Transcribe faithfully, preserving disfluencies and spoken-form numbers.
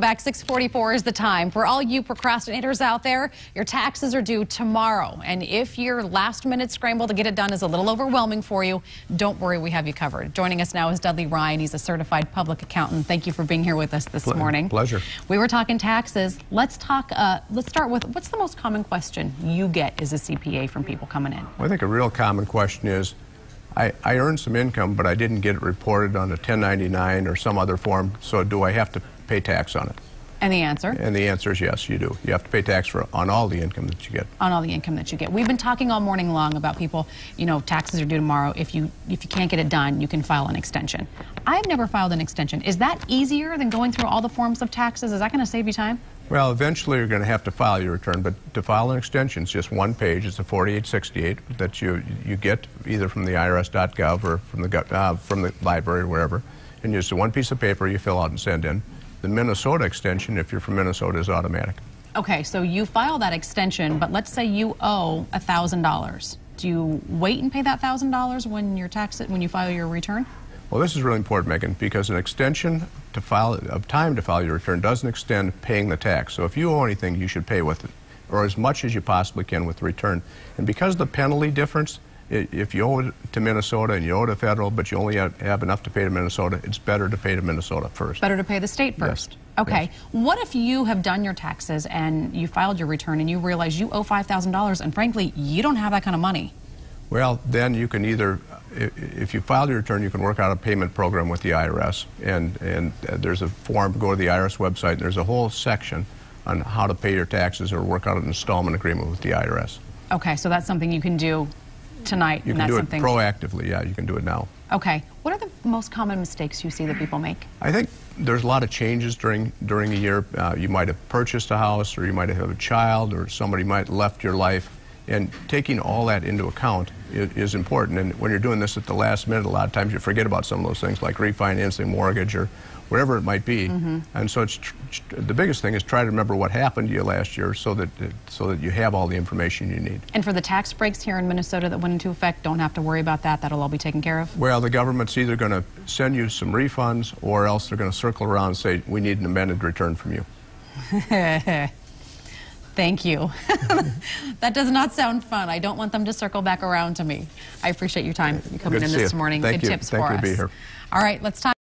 Back six forty-four is the time. For all you procrastinators out there, your taxes are due tomorrow. And if your last minute scramble to get it done is a little overwhelming for you, don't worry, we have you covered. Joining us now is Dudley Ryan. He's a certified public accountant. Thank you for being here with us this Ple morning. Pleasure. We were talking taxes. Let's talk, uh, let's start with, what's the most common question you get as a C P A from people coming in? Well, I think a real common question is, I, I earned some income, but I didn't get it reported on a ten ninety-nine or some other form, so do I have to pay tax on it? And the answer? And the answer is yes, you do. You have to pay tax for on all the income that you get. On all the income that you get. We've been talking all morning long about people, you know, taxes are due tomorrow. If you if you can't get it done, you can file an extension. I've never filed an extension. Is that easier than going through all the forms of taxes? Is that going to save you time? Well, eventually you're going to have to file your return, but to file an extension is just one page. It's a forty-eight sixty-eight that you you get either from the I R S dot gov or from the uh, from the library or wherever, and just one piece of paper you fill out and send in. The Minnesota extension, if you're from Minnesota, is automatic. Okay, so you file that extension, but let's say you owe one thousand dollars. Do you wait and pay that one thousand dollars when your tax when you file your return? Well, this is really important, Megan, because an extension to file of time to file your return doesn't extend paying the tax. So if you owe anything, you should pay with it, or as much as you possibly can with the return. And because of the penalty difference, if you owe it to Minnesota and you owe it to federal, but you only have, have enough to pay to Minnesota, it's better to pay to Minnesota first. Better to pay the state first. Yes. Okay. Yes. What if you have done your taxes and you filed your return and you realize you owe five thousand dollars and frankly, you don't have that kind of money? Well, then you can either, if you file your return, you can work out a payment program with the I R S. And, and there's a form, go to the I R S website, and there's a whole section on how to pay your taxes or work out an installment agreement with the I R S. Okay, so that's something you can do tonight. You and can that's do it something... proactively, yeah, you can do it now. Okay. What are the most common mistakes you see that people make? I think there's a lot of changes during during a year. Uh, you might have purchased a house, or you might have a child, or somebody might have left your life. And taking all that into account is, is important. And when you're doing this at the last minute, a lot of times you forget about some of those things, like refinancing, mortgage, or whatever it might be. Mm-hmm. And so it's tr tr the biggest thing is try to remember what happened to you last year, so that it, so that you have all the information you need. And for the tax breaks here in Minnesota that went into effect, don't have to worry about that. That'll all be taken care of? Well, the government's either going to send you some refunds, or else they're going to circle around and say, we need an amended return from you. Thank you. That does not sound fun. I don't want them to circle back around to me. I appreciate your time coming Good in to this see you. morning. Thank Good you. tips Thank for you us. to be here. All right, let's talk.